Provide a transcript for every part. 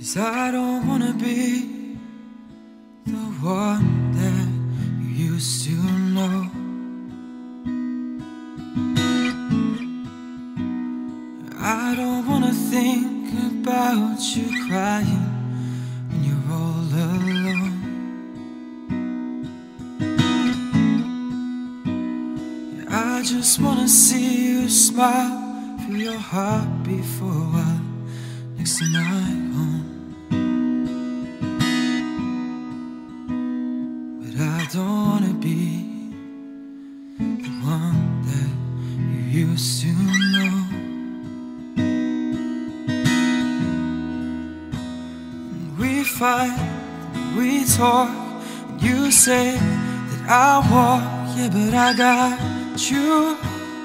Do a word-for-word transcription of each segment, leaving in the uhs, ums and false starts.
'Cause I don't wanna be the one that you used to know. I don't wanna think about you crying when you're all alone. I just wanna see you smile, feel your heartbeat for a while next to my own. But I don't wanna be the one that you used to know. And we fight, we talk, and you say that I walk, yeah, but I got you.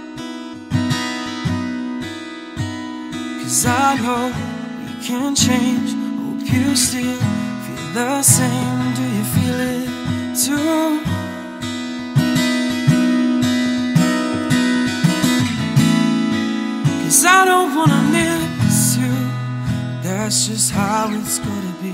'Cause I know you can change, hope you still feel the same. Do you feel it too? 'Cause I don't wanna miss you, that's just how it's gonna be.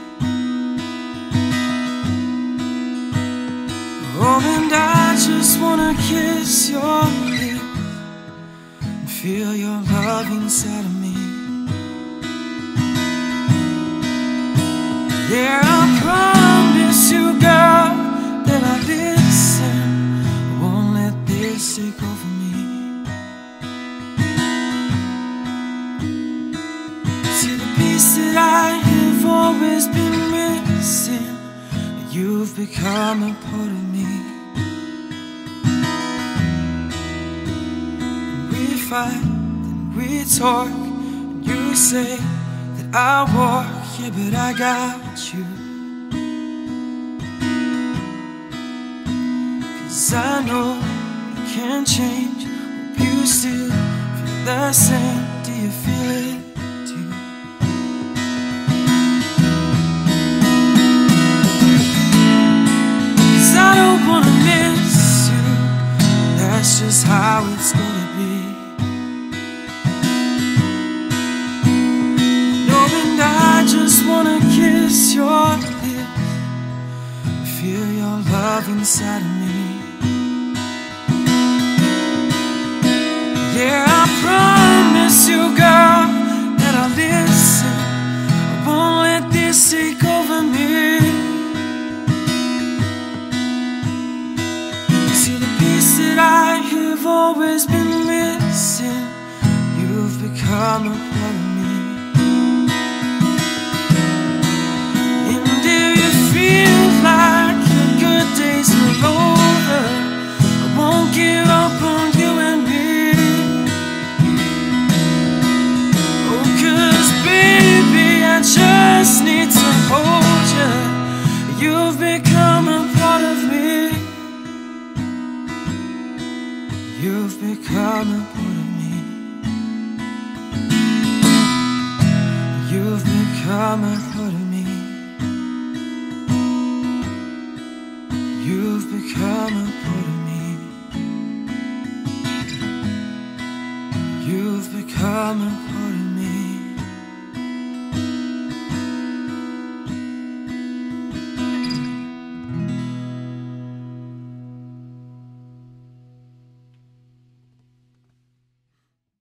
Oh, and I just wanna kiss your lips and feel your love inside of me. Yeah, I promise you, girl, that I'll listen. I won't let this take over me. See, the piece that I have always been missing, you've become a part of me. And we fight, and we talk, and you say that I walk, yeah, but I got you. 'Cause I know you can change, hope you still feel the same. Do you feel it too? 'Cause I don't wanna miss you, that's just how it's gonna be. I just wanna kiss your lips, feel your love inside of me. Yeah, I promise you, girl, that I'll listen. I won't let this take over me. See, the piece that I have always been missing, you've become a part of me. Like your good days are over, I won't give up on you and me. Oh, 'cause baby, I just need to hold you. You've become a part of me. You've become a part of me. You've become a part of me. You've become a part of me. You've become a part of me.